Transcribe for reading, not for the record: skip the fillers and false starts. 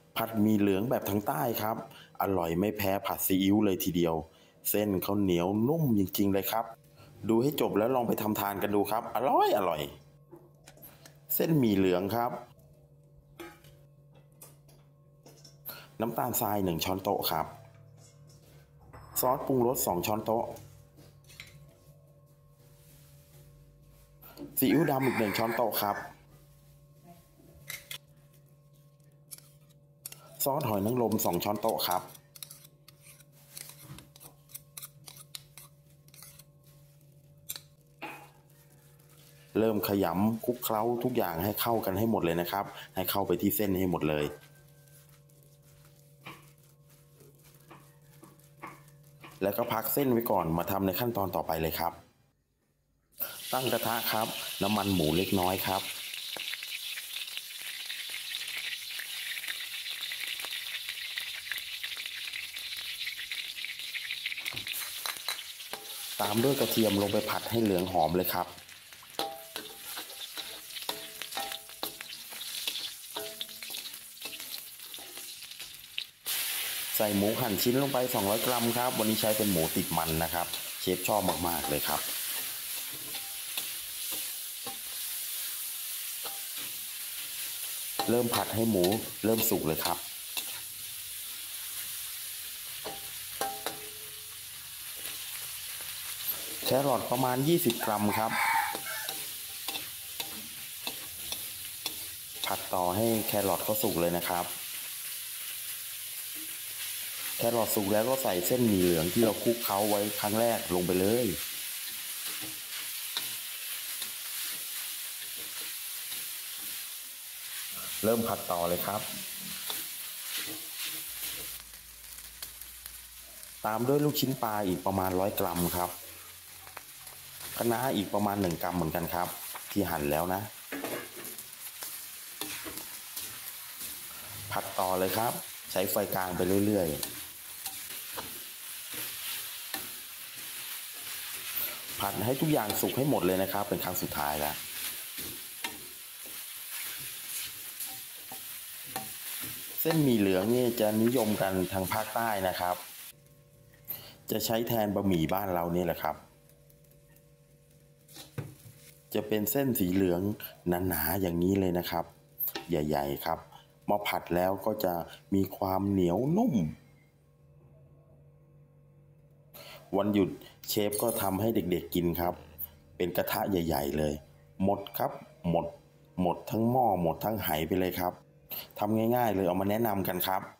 ผัดหมี่เหลืองแบบทางใต้ครับอร่อยไม่แพ้ผัดซีอิ๊วเลยทีเดียวเส้นเขาเหนียวนุ่มจริงๆเลยครับดูให้จบแล้วลองไปทำทานกันดูครับอร่อยเส้นหมี่เหลืองครับน้ำตาลทราย1ช้อนโต๊ะครับซอสปรุงรส2ช้อนโต๊ะซีอิ๊วดำอีก1ช้อนโต๊ะครับซอสหอยนางรม2ช้อนโต๊ะครับเริ่มขยำคลุกเคล้าทุกอย่างให้เข้ากันให้หมดเลยนะครับให้เข้าไปที่เส้นให้หมดเลยแล้วก็พักเส้นไว้ก่อนมาทำในขั้นตอนต่อไปเลยครับตั้งกระทะครับน้ำมันหมูเล็กน้อยครับตามด้วยกระเทียมลงไปผัดให้เหลืองหอมเลยครับใส่หมูหั่นชิ้นลงไป200 กรัมครับวันนี้ใช้เป็นหมูติดมันนะครับเชฟชอบมากๆเลยครับเริ่มผัดให้หมูเริ่มสุกเลยครับแครอทประมาณ20 กรัมครับผัดต่อให้แครอทเขาสุกเลยนะครับแครอทสุกแล้วก็ใส่เส้นหมี่เหลืองที่เราคลุกเคล้าไว้ครั้งแรกลงไปเลยเริ่มผัดต่อเลยครับตามด้วยลูกชิ้นปลาอีกประมาณ100 กรัมครับคะน้าอีกประมาณ1 กรัมเหมือนกันครับที่หั่นแล้วนะผัดต่อเลยครับใช้ไฟกลางไปเรื่อยๆผัดให้ทุกอย่างสุกให้หมดเลยนะครับเป็นครั้งสุดท้ายแล้วเส้นหมี่เหลืองนี่จะนิยมกันทางภาคใต้นะครับจะใช้แทนบะหมี่บ้านเรานี่แหละครับจะเป็นเส้นสีเหลืองหนาๆอย่างนี้เลยนะครับใหญ่ๆครับมาผัดแล้วก็จะมีความเหนียวนุ่มวันหยุดเชฟก็ทำให้เด็กๆกินครับเป็นกระทะใหญ่ๆเลยหมดครับหมดทั้งหม้อหมดทั้งไหไปเลยครับทำง่ายๆเลยเอามาแนะนำกันครับ